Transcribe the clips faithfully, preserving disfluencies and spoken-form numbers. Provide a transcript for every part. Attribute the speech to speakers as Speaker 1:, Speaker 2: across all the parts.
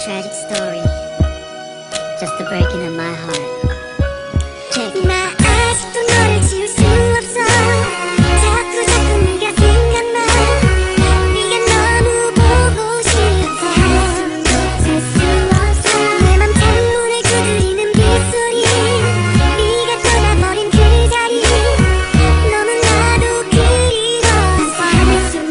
Speaker 1: tragic story, just the breaking of my heart. Check it.
Speaker 2: 나 아직도 너를 지울 수 없어. 자꾸 자꾸 네가 생각나. 네가 너무 보고 싶어. 살 수 없어. 내 맘 창문을 두드리는 빗소리. 네가 떠나버린 그 자리. 너무나도 그리워서 살 수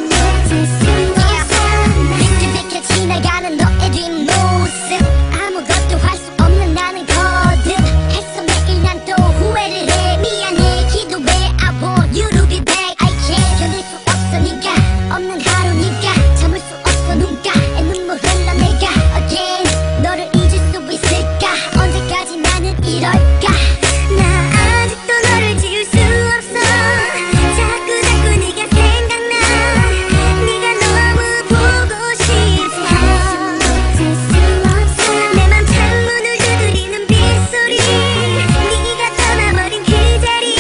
Speaker 2: 없어. 비켜비켜 지나가는 너의 뒷모습. 아무것도 할 수 없는 나는 거듭 했어. 매일 난 또 후회를 해. 미안해 기도해. I want you to be back. I can't 견딜 수 없어. 네가 없는 하루. 네가 참을 수 없어. 눈가에 눈물 흘러 내가 again 너를 잊을 수 있을까. 언제까지 나는 이럴까. 나 아직도 너를 지울 수 없어. 자꾸 자꾸 네가 생각나. 네가 너무 보고 싶어. 살 수 없어. 내 맘 창문을 두드리는 빗소리. 네가 떠나버린 그 자리.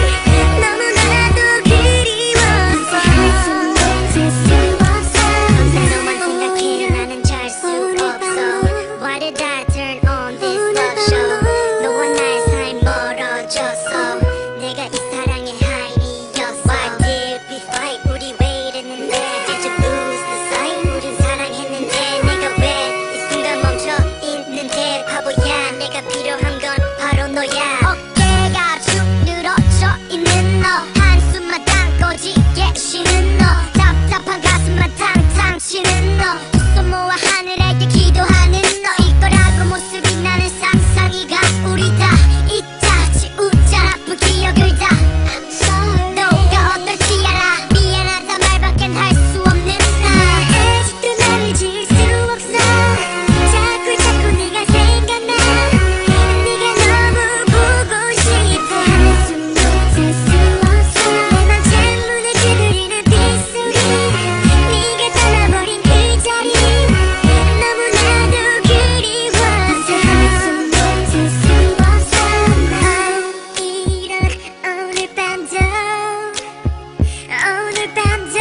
Speaker 2: 너무나도 그리워서 살 수 없어.
Speaker 1: 평생 너만 생각해 나는 잘 수 없어. Why did I turn on this love show? 너와 나의 사이 멀어졌어. 내가 이 사랑의 하이였어. Why did we fight? 우리 왜 이랬는데? Did you lose the sight? 우린 사랑했는데 내가 왜 이 순간 멈춰 있는데? 바보야 내가 필요한 건 바로 너야.
Speaker 2: 어깨가 축 늘어져 있는 너. 한숨만 담고 지게 쉬는 너. 답답한 가슴만 탕탕 치는 너. 두 손 모아 하늘에게 기도하는 너. 이거라고 모습이 나는 상상이가. 우리 다 잊자 지우자 나쁜 기억을 다. I'm sorry. 너가 어떨지 알아. 미안하다 말밖엔 할 수 없는 나. 아직도 나를 지울 수 없어. 자꾸 자꾸 네가 생각나. 네가 너무 보고 싶어. 살 수 없어. 내 맘 창문을 두드리는 빗소리. 네가 떠나버린 그 자리. 너무나도 그리워서 살 수 없어. 난 이런 오늘 밤도 오늘 밤도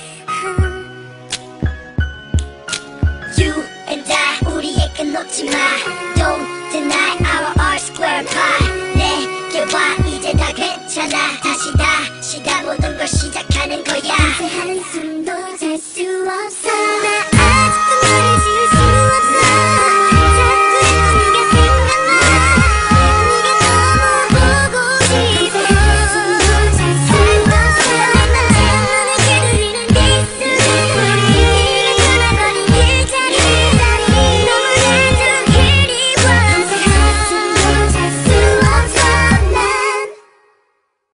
Speaker 2: You and I 우리의 끝 놓지 마.